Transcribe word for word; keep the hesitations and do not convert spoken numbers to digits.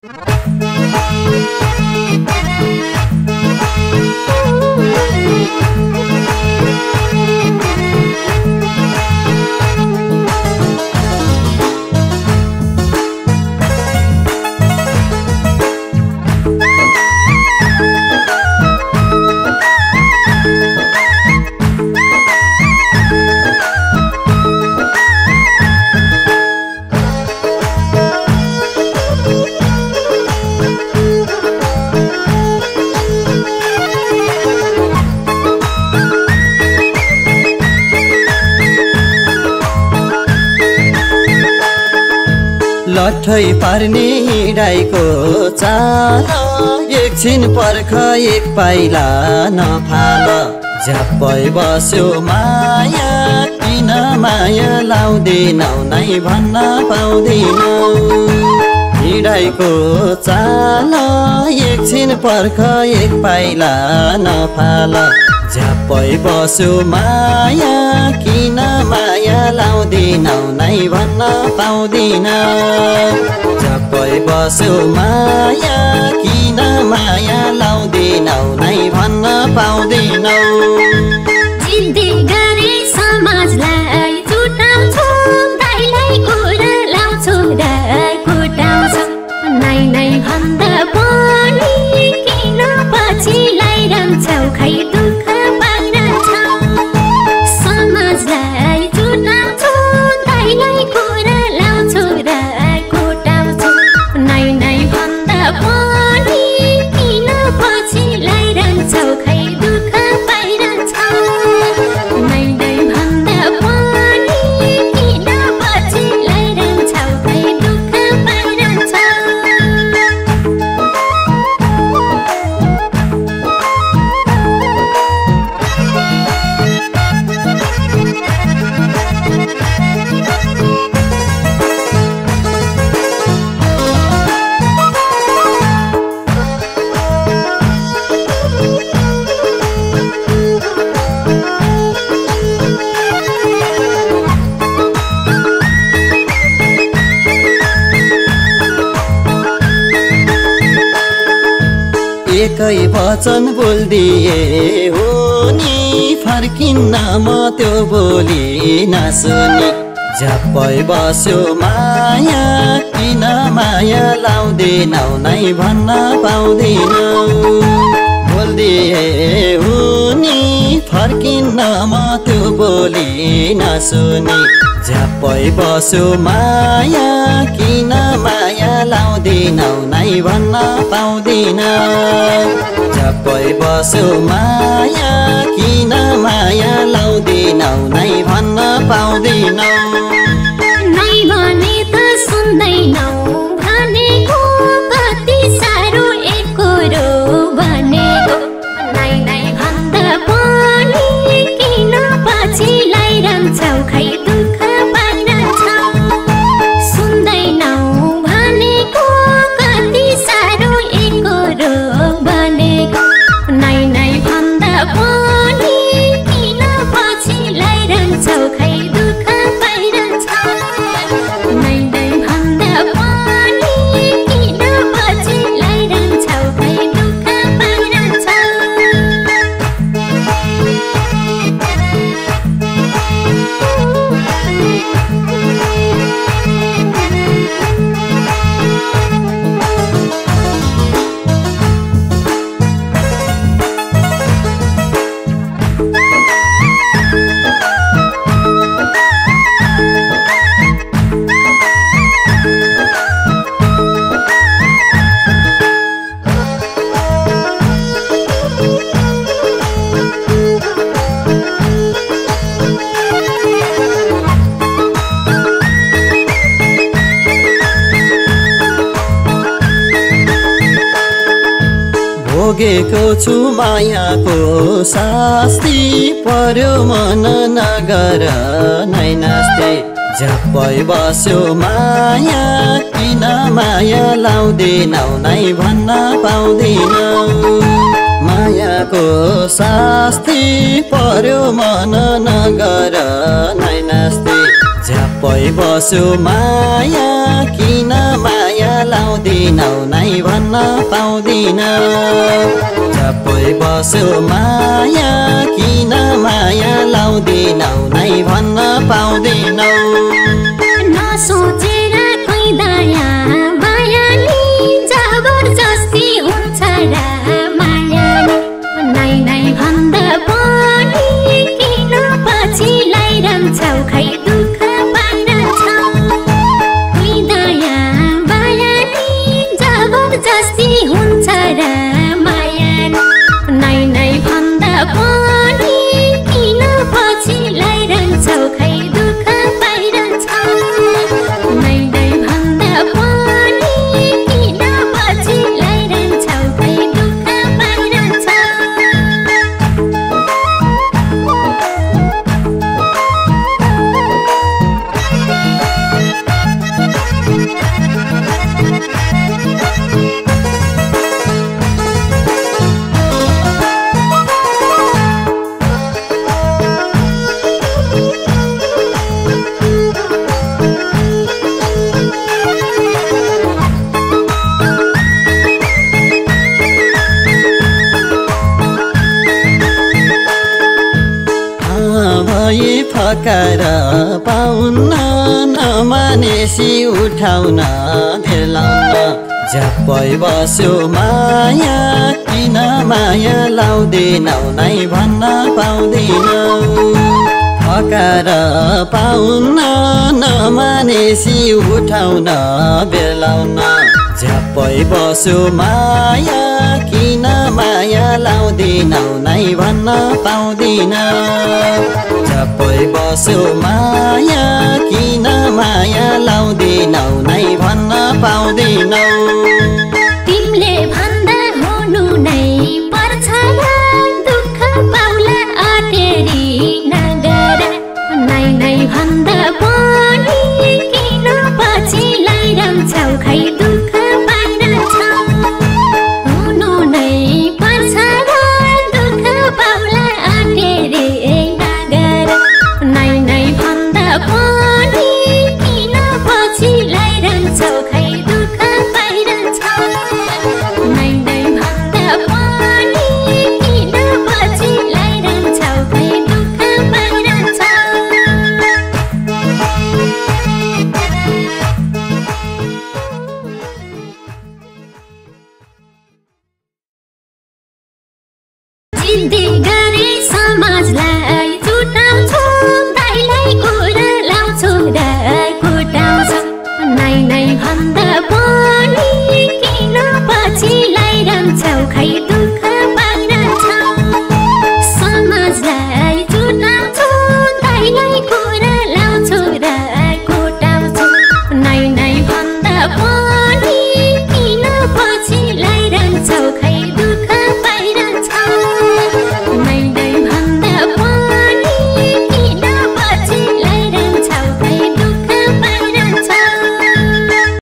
लट्ठै पार्ने हिँडाइको चाल एकछिन पर्ख एक पाइला नफाल झ्याप्पै बस्यो माया किन माया लाउँदैनौ नै भन्न पाउँदैनौ हिँडाइको चाल एकछिन पर्ख एक पाइला नफाल झ्याप्पै बस्यो माया किन माया लाउँदैनौ नै भन्न पाउँदिनौ झ्याप्पै बस्यो माया किन माया लाउँदैनौ नै भन्न पाउँदिनौ जिन्दगी समाजलाई छुटाउँछु दाइलाई कुरा लाउँछु दाइ कुटाउँछु नै नै भन्दा पनि किन पछि लाइरहन्छौ खै दुःख एकै वचन बोल्दिए हो नि फर्किन्न म त्यो बोली नसुनी झ्याप्पै बस्यो माया किन माया लाउँदैनौ नै भन्न पाउँदिनौ बोल्दिए हो नि फर्किन्न म त्यो बोली नसुनी झ्याप्पै बस्यो माया किन माया लाउँदैनौ नै भन्न पाउँदिनौ झ्याप्पै बस्यो माया किन माया लाउँदैनौ नै भन्न पाउँदिनौ नै भने त सुन्दैनौ भनेको कति साह्रो एकरो भनेको नै नै भन्दा पनि किन पछि लाइरहन्छौ खै दुःख भोगेको छु मायाको शास्ति पर्यो मन नगर नै नास्ति झ्याप्पै बस्यो माया किन माया लाउँदैनौ नै भन्न पाउँदिनौ मायाको शास्ति पर्यो मन नगर नै नास्ति झ्याप्पै बस्यो माया किन माया लाउँदिनौ नै भन्न पाउँदिनौ झप्पै बस्यो माया किन माया लाउँदिनौ नै भन्न पाउँदिनौ नसोचेर कोही दया माया नि जबरजस्ती हुन्छ र माया नै नै भन्दा पनि किन पछि लाइरहन्छौ खै दुःख पाइरहन्छौ कोही दया माया नि जबरजस्ती हुन्छ र माया नै नै भन्दा पनि किन पछि लाइरहन्छौ खै दुःख पाइरहन्छौ नै नै भन्दा पनि किन पछि लाइरहन्छौ खै दुःख पाइरहन्छौ भए फकर पाउन्न नमानेसी उठाउन भेलाउन झप्पै बस्यो माया किन माया लाउँदिनौ नै भन्न पाउँदिनौ फकर पाउन्न नमानेसी उठाउन बेलाउन झप्पै बस्यो माया किन माया लाउँदिनौ नै भन्न पाउँदिनौ झप्पै बस्यो माया किन माया लाउँदिनौ नै भन्न पाउँदिनौ तिमीले भन्दा हुनु नै पर्छ र दुःख पाउला अटेरी नगर नै नै भन्दा पनि किन पछि लाइरहन्छौ खै दुःख पाइरहन्छौ हुनु नै पर्छ र दुःख पाउला अटेरी नगर नै नै भन्दा पनि किन पछि लाइरहन्छौ खै दुःख पाइरहन्छौ नै नै भन्दा पनि किन पछि लाइरहन्छौ खै दुःख पाइरहन्छौ जिद्दी गरे समाजलाई जुटाउँछु दाइलाई कुरा लाउँछु र कुटाउँछु नै नै भन्दा पनि किन पछि लाइरहन्छौ खै